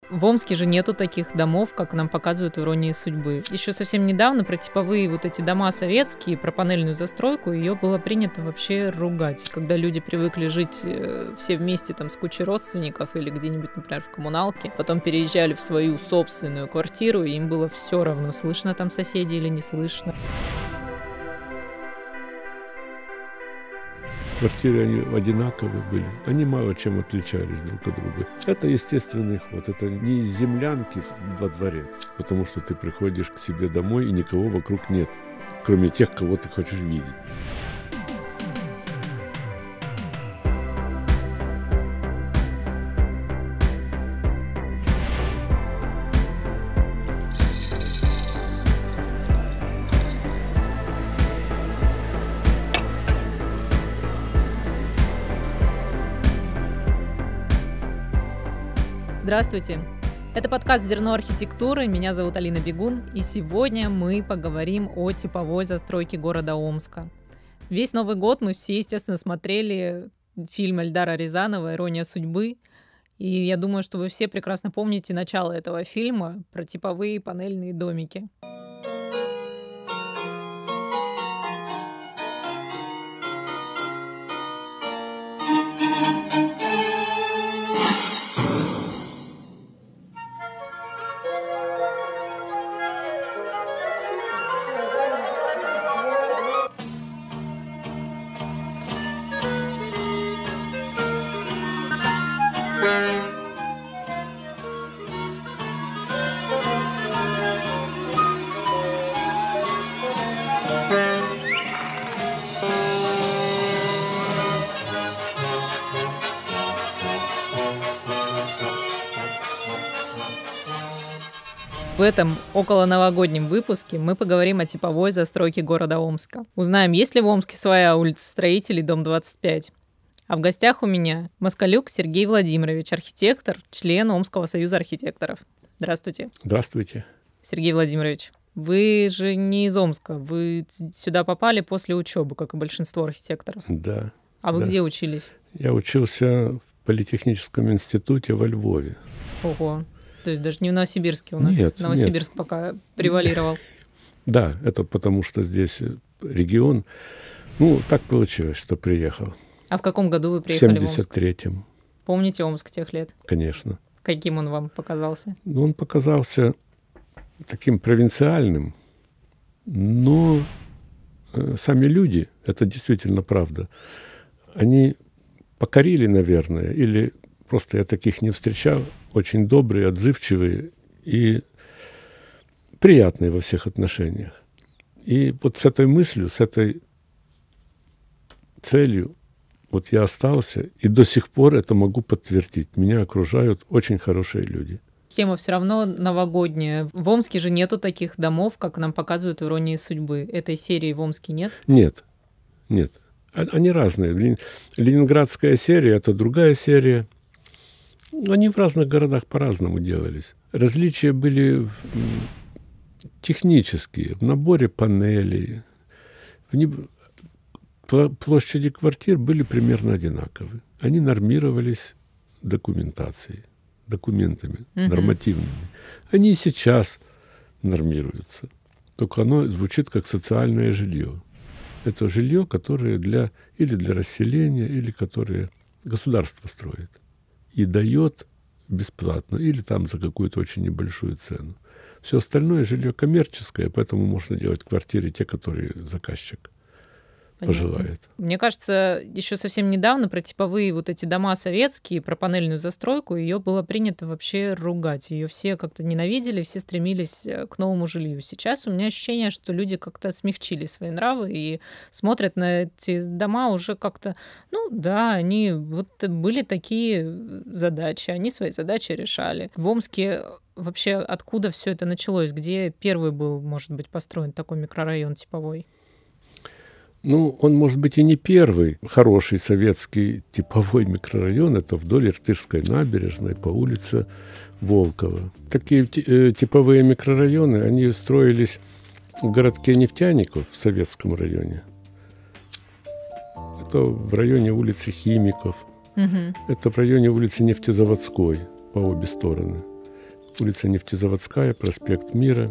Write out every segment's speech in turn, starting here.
В Омске же нету таких домов, как нам показывают в «Иронии судьбы». Еще совсем недавно про типовые вот эти дома советские, про панельную застройку, ее было принято вообще ругать. Когда люди привыкли жить все вместе там с кучей родственников или где-нибудь, например, в коммуналке, потом переезжали в свою собственную квартиру, и им было все равно, слышно там соседи или не слышно. Квартиры, они одинаковые были, они мало чем отличались друг от друга. Это естественный ход, это не из землянки во дворец, потому что ты приходишь к себе домой, и никого вокруг нет, кроме тех, кого ты хочешь видеть. Здравствуйте! Это подкаст «Зерно архитектуры», меня зовут Алина Бегун, и сегодня мы поговорим о типовой застройке города Омска. Весь Новый год мы все, естественно, смотрели фильм Эльдара Рязанова «Ирония судьбы», и я думаю, что вы все прекрасно помните начало этого фильма про типовые панельные домики. В этом околоновогоднем выпуске мы поговорим о типовой застройке города Омска. Узнаем, есть ли в Омске своя улица Строителей, дом 25. А в гостях у меня Москалюк Сергей Владимирович, архитектор, член Омского союза архитекторов. Здравствуйте. Здравствуйте. Сергей Владимирович, вы же не из Омска, вы сюда попали после учебы, как и большинство архитекторов. Да. А вы где учились? Я учился в Политехническом институте во Львове. Ого. То есть даже не в Новосибирске у нас. Нет, Новосибирск пока превалировал. Да, это потому что здесь регион. Ну, так получилось, что приехал. А в каком году вы приехали в Омск? В 73-м. Помните Омск тех лет? Конечно. Каким он вам показался? Ну, он показался таким провинциальным, но сами люди, это действительно правда, они покорили, наверное, или просто я таких не встречал, очень добрые, отзывчивые и приятные во всех отношениях. И вот с этой мыслью, с этой целью вот я остался, и до сих пор это могу подтвердить. Меня окружают очень хорошие люди. Тема все равно новогодняя. В Омске же нету таких домов, как нам показывают в «Иронии судьбы». Этой серии в Омске нет? Нет. Они разные. Ленинградская серия — это другая серия. Они в разных городах по-разному делались. Различия были технические, в наборе панелей, площади квартир были примерно одинаковы. Они нормировались документами, нормативными. Они и сейчас нормируются. Только оно звучит как социальное жилье. Это жилье, которое для расселения, или которое государство строит и дает бесплатно, или там за какую-то очень небольшую цену. Все остальное жилье коммерческое, поэтому можно делать квартиры те, которые заказчик пожелает. Мне кажется, еще совсем недавно про типовые вот эти дома советские, про панельную застройку, ее было принято вообще ругать. Ее все как-то ненавидели, все стремились к новому жилью. Сейчас у меня ощущение, что люди как-то смягчили свои нравы и смотрят на эти дома уже как-то, ну да, они вот были такие задачи, они свои задачи решали. В Омске вообще откуда все это началось? Где первый был, может быть, построен такой микрорайон типовой? Ну, он, может быть, и не первый хороший советский типовой микрорайон. Это вдоль Иртышской набережной по улице Волкова. Такие типовые микрорайоны, они строились в городке Нефтяников в Советском районе. Это в районе улицы Химиков. Это в районе улицы Нефтезаводской по обе стороны. улица Нефтезаводская, проспект Мира,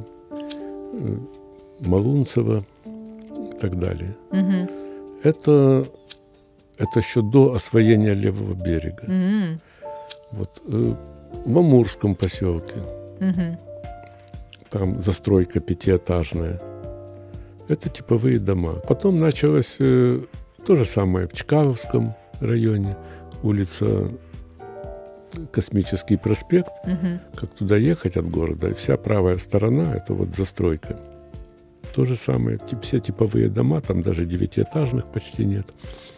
Малунцево и так далее. Угу. Это еще до освоения левого берега. Угу. Вот, в Амурском поселке. Угу. Там застройка пятиэтажная. Это типовые дома. Потом началось то же самое в Чкаловском районе, улица Космический проспект. Угу. Как туда ехать от города, и вся правая сторона – это вот застройка. То же самое, все типовые дома, там даже 9-этажных почти нет.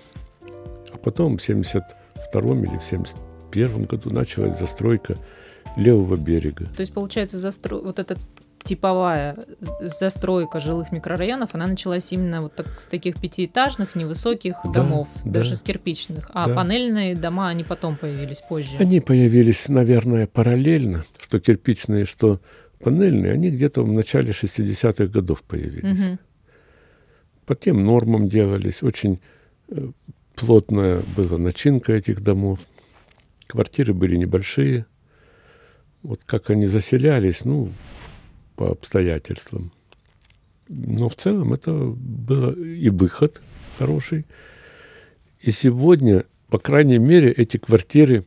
А потом в 72-м или в 71-м году началась застройка левого берега. То есть, получается, вот эта типовая застройка жилых микрорайонов, она началась именно вот так, с таких пятиэтажных, невысоких домов, даже с кирпичных. А панельные дома, они потом появились, позже. Они появились, наверное, параллельно, что кирпичные, что панельные, они где-то в начале 60-х годов появились. Угу. По тем нормам делались, очень плотная была начинка этих домов. Квартиры были небольшие. Вот как они заселялись, ну, по обстоятельствам. Но в целом это был и выход хороший. И сегодня, по крайней мере, эти квартиры,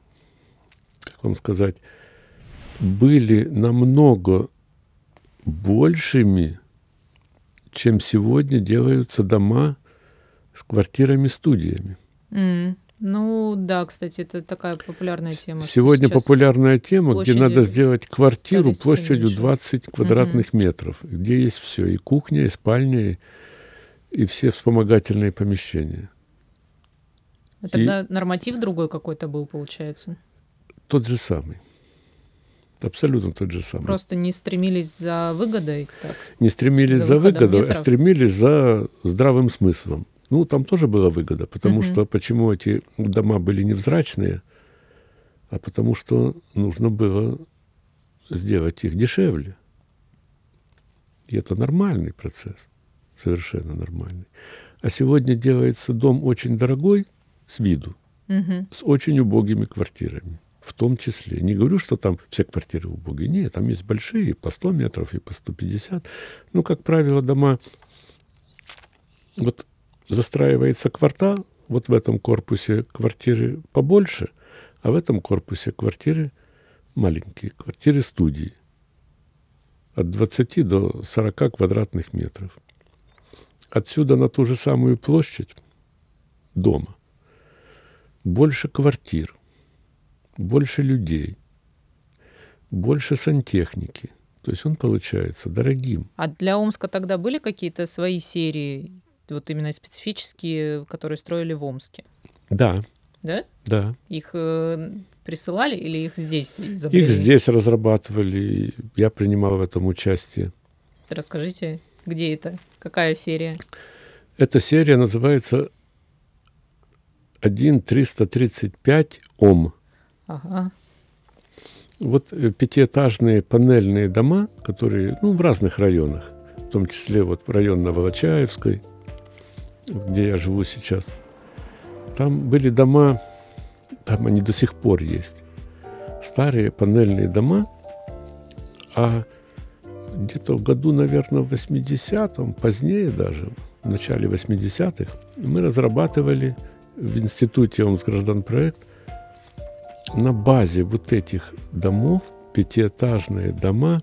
как вам сказать, были намного большими, чем сегодня делаются дома с квартирами-студиями. Ну да, кстати, это такая популярная тема. Сегодня популярная тема, где надо сделать квартиру площадью 20 квадратных метров, где есть все, и кухня, и спальня, и все вспомогательные помещения. А тогда норматив другой какой-то был, получается? Тот же самый. Абсолютно тот же самый. Просто не стремились за выгодой? Так, не стремились за выгодой, а стремились за здравым смыслом. Ну, там тоже была выгода, потому что почему эти дома были невзрачные, а потому что нужно было сделать их дешевле. И это нормальный процесс, совершенно нормальный. А сегодня делается дом очень дорогой с виду, с очень убогими квартирами, в том числе. Не говорю, что там все квартиры убогие, нет, там есть большие, по 100 метров и по 150. Ну, как правило, дома... Вот застраивается квартал, вот в этом корпусе квартиры побольше, а в этом корпусе квартиры маленькие, квартиры-студии. От 20 до 40 квадратных метров. Отсюда на ту же самую площадь дома больше квартир, больше людей, больше сантехники. То есть он получается дорогим. А для Омска тогда были какие-то свои серии, вот именно специфические, которые строили в Омске? Да. Да? Да. Их присылали или их здесь изобрели? Их здесь разрабатывали, я принимал в этом участие. Расскажите, где это? Какая серия? Эта серия называется 1-335 ОМ. Ага. Вот пятиэтажные панельные дома, которые в разных районах, в том числе вот район Новолочаевской, где я живу сейчас. Там были дома, там они до сих пор есть, старые панельные дома, а где-то в году, наверное, в 80-м, позднее даже, в начале 80-х, мы разрабатывали в институте Омскгражданпроект на базе вот этих домов, пятиэтажные дома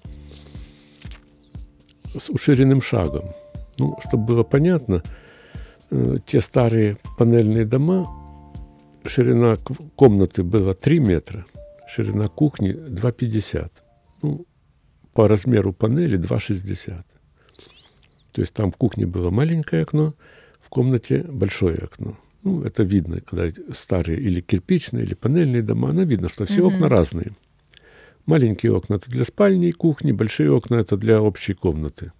с уширенным шагом. Ну, чтобы было понятно, те старые панельные дома, ширина комнаты была 3 метра, ширина кухни 2,50. Ну, по размеру панели 2,60. То есть там в кухне было маленькое окно, в комнате большое окно. Ну, это видно, когда старые или кирпичные, или панельные дома, оно видно, что все окна разные. Маленькие окна – это для спальни и кухни, большие окна – это для общей комнаты.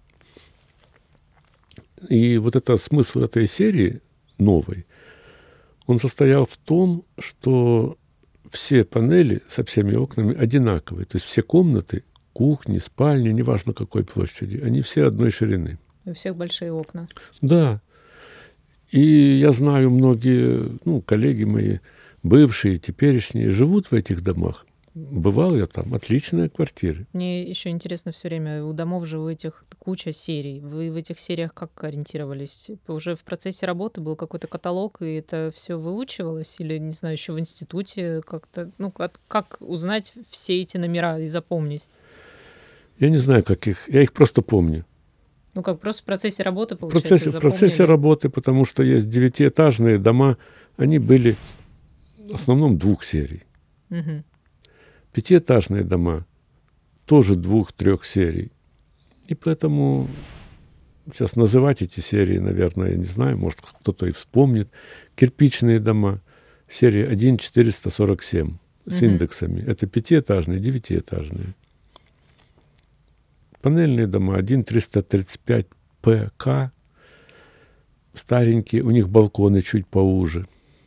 И вот это смысл этой серии новой, он состоял в том, что все панели со всеми окнами одинаковые. То есть все комнаты, кухни, спальни, неважно какой площади, они все одной ширины. У всех большие окна. Да. И я знаю, многие коллеги мои, бывшие, теперешние, живут в этих домах. Бывал я там, отличные квартиры. Мне еще интересно все время, у домов же у этих куча серий. Вы в этих сериях как ориентировались? Уже в процессе работы был какой-то каталог, и это все выучивалось? Или, не знаю, еще в институте как-то? Ну, как узнать все эти номера и запомнить? Я не знаю, как их, я их просто помню. Ну, как просто в процессе работы, В получается, процессе работы, потому что есть 9-этажные дома, они были в основном 2 серий. Угу. 5-этажные дома тоже 2-3 серий. И поэтому сейчас называть эти серии, наверное, я не знаю, может, кто-то и вспомнит. Кирпичные дома, серия 1-447 с индексами. Это 5-этажные, 9-этажные. Панельные дома 1-335 ПК, старенькие, у них балконы чуть поуже.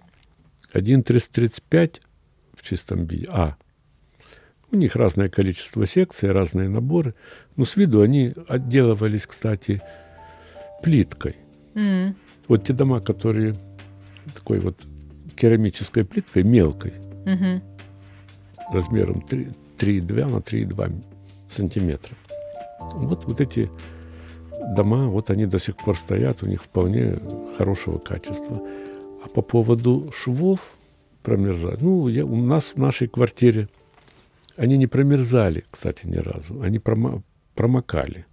1-335 в чистом виде, у них разное количество секций, разные наборы, но с виду они отделывались, кстати, плиткой. Вот те дома, которые такой вот керамической плиткой, мелкой, размером 3,2 на 3,2 сантиметра. Вот эти дома, вот они до сих пор стоят, у них вполне хорошего качества. А по поводу швов промерзать, у нас в нашей квартире они не промерзали, кстати, ни разу, они промокали.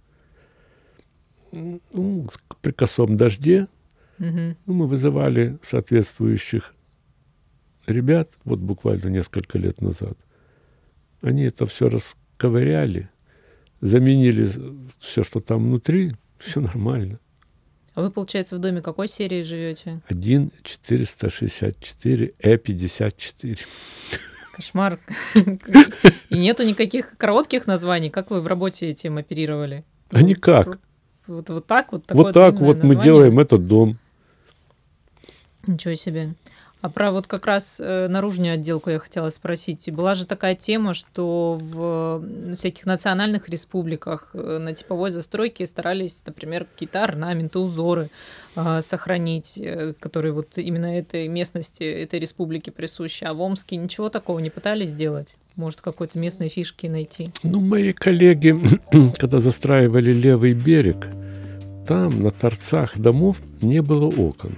При косом дожде мы вызывали соответствующих ребят, вот буквально несколько лет назад. Они это все расковыряли, заменили все, что там внутри, все нормально. А вы, получается, в доме какой серии живете? 1-464 Э54. Кошмар. И нету никаких коротких названий? Как вы в работе этим оперировали? А никак. Вот так вот? Вот так вот мы делаем этот дом. Ничего себе. А про вот как раз наружную отделку я хотела спросить. Была же такая тема, что в всяких национальных республиках на типовой застройке старались, например, какие-то орнаменты, узоры сохранить, которые вот именно этой местности, этой республике присущи. А в Омске ничего такого не пытались сделать? Может, какой-то местной фишки найти? Мои коллеги, когда застраивали левый берег, там на торцах домов не было окон.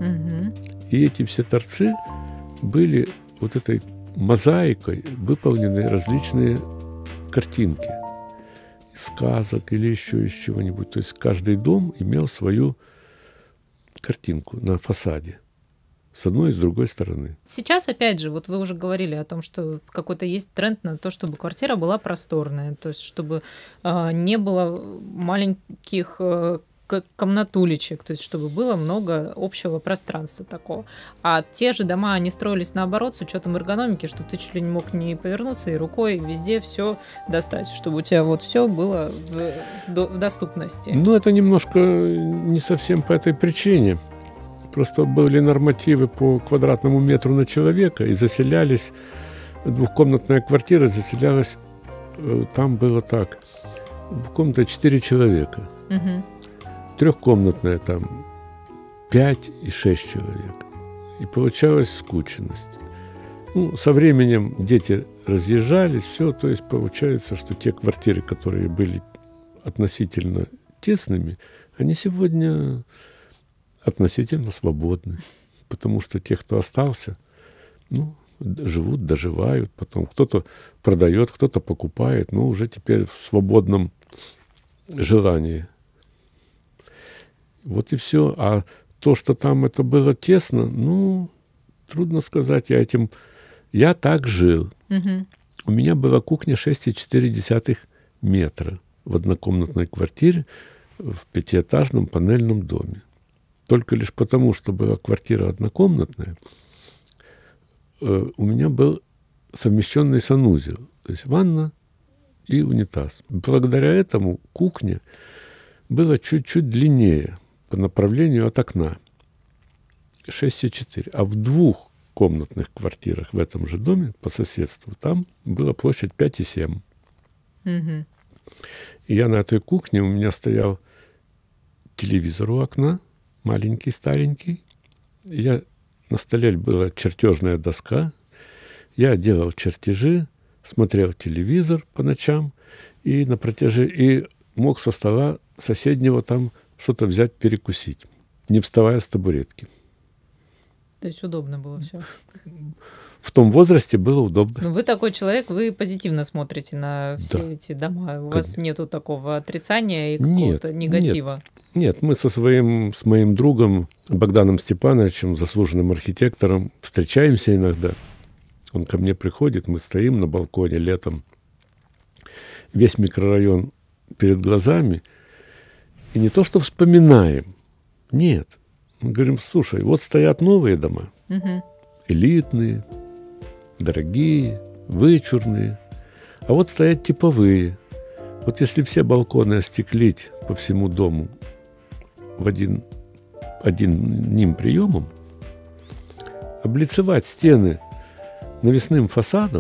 И эти все торцы были вот этой мозаикой выполнены различные картинки. Из сказок или еще из чего-нибудь. То есть каждый дом имел свою картинку на фасаде. С одной и с другой стороны. Сейчас, опять же, вот вы уже говорили о том, что какой-то есть тренд на то, чтобы квартира была просторная. То есть чтобы не было маленьких комнатулечек, то есть чтобы было много общего пространства такого. А те же дома, они строились наоборот, с учетом эргономики, чтобы ты чуть ли не мог не повернуться и рукой везде все достать, чтобы у тебя вот все было в доступности. Это немножко не совсем по этой причине. Просто были нормативы по квадратному метру на человека, и заселялись, двухкомнатная квартира заселялась, там было так, двухкомнатная 4 человека. Трехкомнатная там 5 и 6 человек. И получалась скученность. Со временем дети разъезжались, все, то есть получается, что те квартиры, которые были относительно тесными, они сегодня относительно свободны. Потому что те, кто остался, живут, доживают, потом кто-то продает, кто-то покупает, уже теперь в свободном желании. Вот и все. А то, что там это было тесно, трудно сказать. Я так жил. У меня была кухня 6,4 метра в однокомнатной квартире в 5-этажном панельном доме. Только лишь потому, что была квартира однокомнатная, у меня был совмещенный санузел. То есть ванна и унитаз. Благодаря этому кухня была чуть-чуть длиннее по направлению от окна. 6,4. А в двухкомнатных квартирах в этом же доме по соседству там была площадь 5,7. И я на этой кухне, у меня стоял телевизор у окна, маленький, старенький. На столе была чертежная доска. Я делал чертежи, смотрел телевизор по ночам и и мог со стола соседнего там что-то взять, перекусить, не вставая с табуретки. То есть удобно было все. В том возрасте было удобно. Ну, вы такой человек, вы позитивно смотрите на все эти дома. У вас нету такого отрицания и какого-то негатива. Нет, мы с моим другом Богданом Степановичем, заслуженным архитектором, встречаемся иногда. Он ко мне приходит, мы стоим на балконе летом, весь микрорайон перед глазами, и не то что вспоминаем, нет. Мы говорим, слушай, вот стоят новые дома, элитные, дорогие, вычурные, а вот стоят типовые. Вот если все балконы остеклить по всему дому одним приемом, облицевать стены навесным фасадом,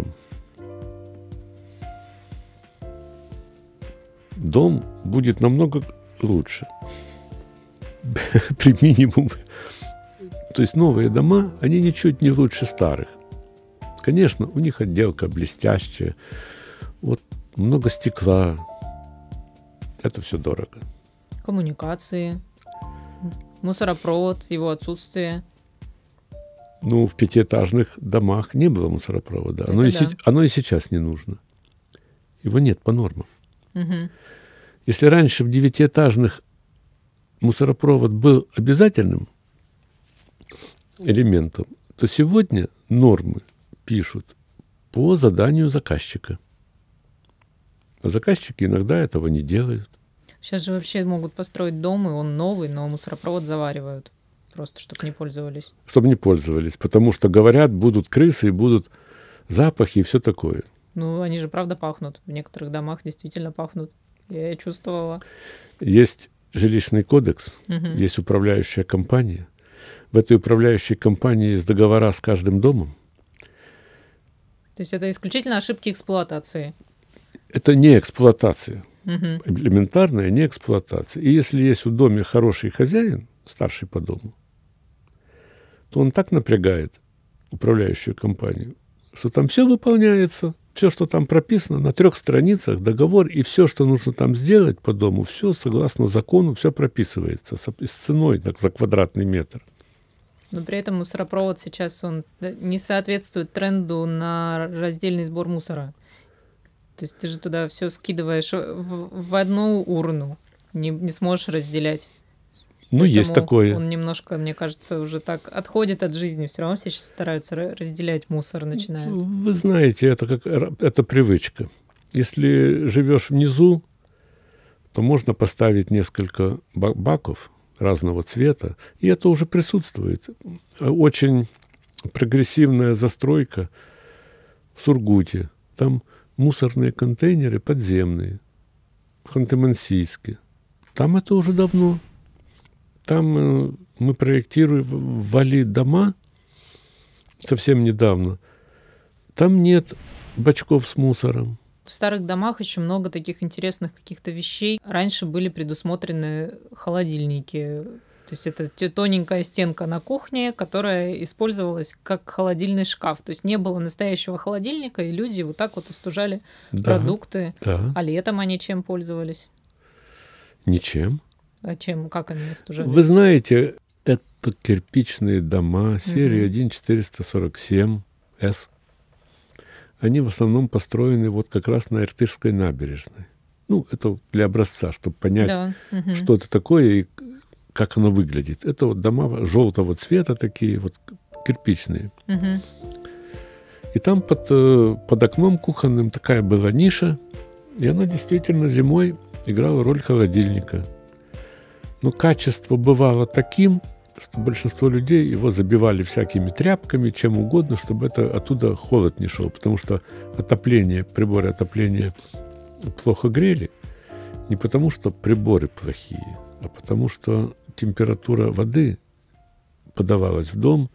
дом будет намного лучше. При минимуме. То есть новые дома, они ничуть не лучше старых. Конечно, у них отделка блестящая, вот много стекла. Это все дорого. Коммуникации, мусоропровод, его отсутствие. Ну, в пятиэтажных домах не было мусоропровода. Оно и сейчас не нужно. Его нет по нормам. Если раньше в 9-этажных мусоропровод был обязательным элементом, то сегодня нормы пишут по заданию заказчика. А заказчики иногда этого не делают. Сейчас же вообще могут построить дом, и он новый, но мусоропровод заваривают. Просто, чтобы не пользовались. Чтобы не пользовались. Потому что, говорят, будут крысы, будут запахи и все такое. Ну, они же правда пахнут. В некоторых домах действительно пахнут. Я чувствовала. Есть жилищный кодекс, есть управляющая компания. В этой управляющей компании есть договора с каждым домом. То есть это исключительно ошибки эксплуатации? Это не эксплуатация. Элементарная не эксплуатация. И если есть в доме хороший хозяин, старший по дому, то он так напрягает управляющую компанию, что там все выполняется, все, что там прописано, на 3 страницах договор, и все, что нужно там сделать по дому, все согласно закону, все прописывается с ценой за квадратный метр. Но при этом мусоропровод сейчас он не соответствует тренду на раздельный сбор мусора. То есть ты же туда все скидываешь в одну урну, не сможешь разделять. Ну, поэтому есть такое. Он немножко, мне кажется, уже так отходит от жизни. Все равно все сейчас стараются разделять мусор, начинают. Вы знаете, это привычка. Если живешь внизу, то можно поставить несколько баков разного цвета, и это уже присутствует. Очень прогрессивная застройка в Сургуте. Там мусорные контейнеры подземные, в Ханты-Мансийске. Там это уже давно. Там мы ввали дома совсем недавно. Там нет бачков с мусором. В старых домах еще много таких интересных каких-то вещей. Раньше были предусмотрены холодильники. То есть это тоненькая стенка на кухне, которая использовалась как холодильный шкаф. То есть не было настоящего холодильника, и люди вот так вот остужали продукты. Да. А летом они чем пользовались? Ничем. А чем? Как они остужали? Вы знаете, это кирпичные дома серии 1-447С. Они в основном построены вот как раз на Иртышской набережной. Ну, это для образца, чтобы понять, что это такое и как оно выглядит. Это вот дома желтого цвета такие, вот кирпичные. И там под окном кухонным такая была ниша, и она действительно зимой играла роль холодильника. Но качество бывало таким, что большинство людей его забивали всякими тряпками, чем угодно, чтобы оттуда холод не шел. Потому что приборы отопления плохо грели. Не потому, что приборы плохие, а потому, что температура воды подавалась в дом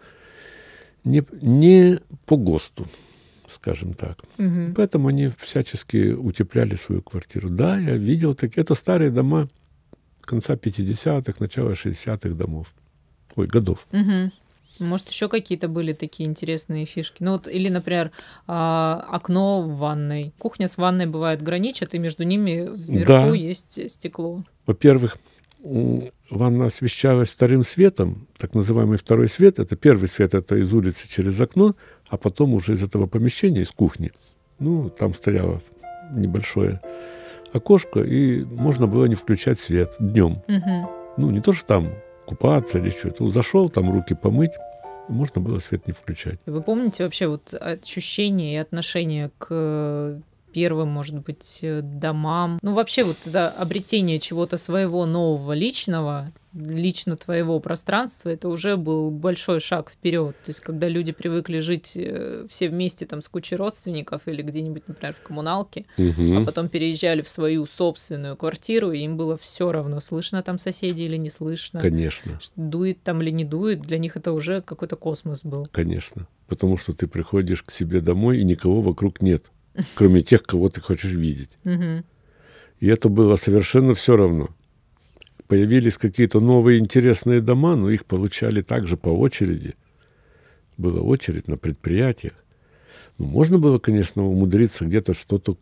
не по ГОСТу, скажем так. Поэтому они всячески утепляли свою квартиру. Да, я видел такие. Это старые дома конца 50-х, начала 60-х годов. Может, еще какие-то были такие интересные фишки. Ну вот, или, например, окно в ванной. Кухня с ванной бывает граничат, и между ними вверху есть стекло. Во-первых, ванна освещалась вторым светом, так называемый второй свет. Это первый свет, это из улицы через окно, а потом уже из этого помещения, из кухни. Ну, там стояло небольшое окошко, и можно было не включать свет днем. Ну, не то, что там купаться или что-то. Зашел, там руки помыть, можно было свет не включать. Вы помните вообще вот ощущение и отношение к первым, может быть, домам? Ну, вообще вот это обретение чего-то своего нового личного, лично твоего пространства, это уже был большой шаг вперед. То есть, когда люди привыкли жить все вместе там с кучей родственников или где-нибудь, например, в коммуналке, а потом переезжали в свою собственную квартиру, и им было все равно, слышно там соседей или не слышно. Конечно. Дует там или не дует, для них это уже какой-то космос был. Конечно. Потому что ты приходишь к себе домой, и никого вокруг нет, кроме тех, кого ты хочешь видеть. И это было совершенно все равно. Появились какие-то новые интересные дома, но их получали также по очереди. Была очередь на предприятиях. Ну, можно было, конечно, умудриться где-то что-то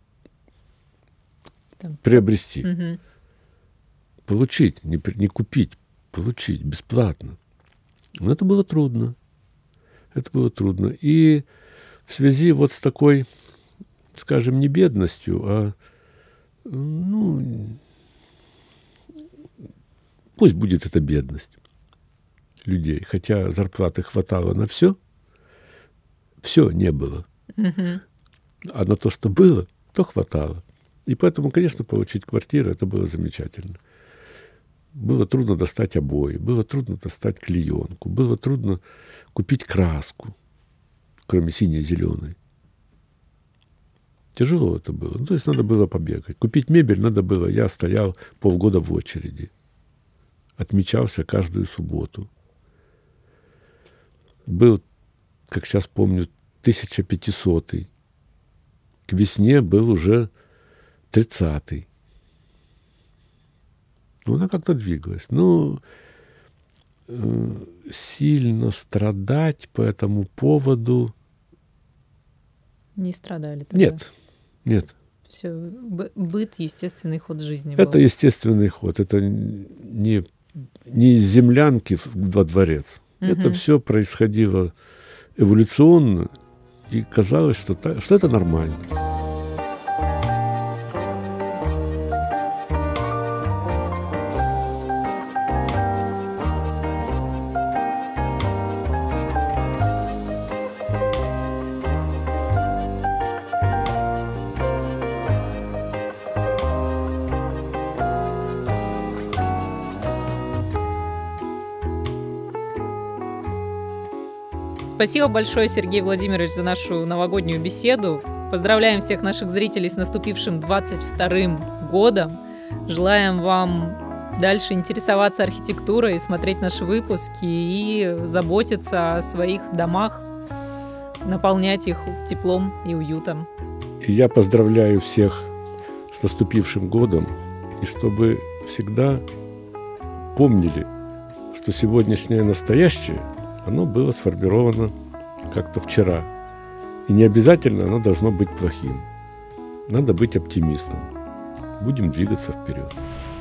приобрести. Получить, не купить, получить бесплатно. Но это было трудно. Это было трудно. И в связи вот с такой, скажем, не бедностью, а, ну, пусть будет это бедность людей, хотя зарплаты хватало на все не было. А на то, что было, то хватало. И поэтому, конечно, получить квартиру, это было замечательно. Было трудно достать обои, было трудно достать клеенку, было трудно купить краску, кроме синей и зеленой. Тяжело это было. Ну, то есть надо было побегать. Купить мебель надо было. Я стоял полгода в очереди. Отмечался каждую субботу. Был, как сейчас помню, 1500-й. К весне был уже 30-й. Ну, она как-то двигалась. Ну, сильно страдать по этому поводу... Не страдали тогда? Нет. Все, быт, естественный ход жизни Это был. естественный ход. Это не из землянки во дворец. Это все происходило эволюционно, и казалось, что это нормально. Спасибо большое, Сергей Владимирович, за нашу новогоднюю беседу. Поздравляем всех наших зрителей с наступившим 22-м годом. Желаем вам дальше интересоваться архитектурой, смотреть наши выпуски и заботиться о своих домах, наполнять их теплом и уютом. И я поздравляю всех с наступившим годом, и чтобы всегда помнили, что сегодняшнее настоящее оно было сформировано как-то вчера. И не обязательно оно должно быть плохим. Надо быть оптимистом. Будем двигаться вперед.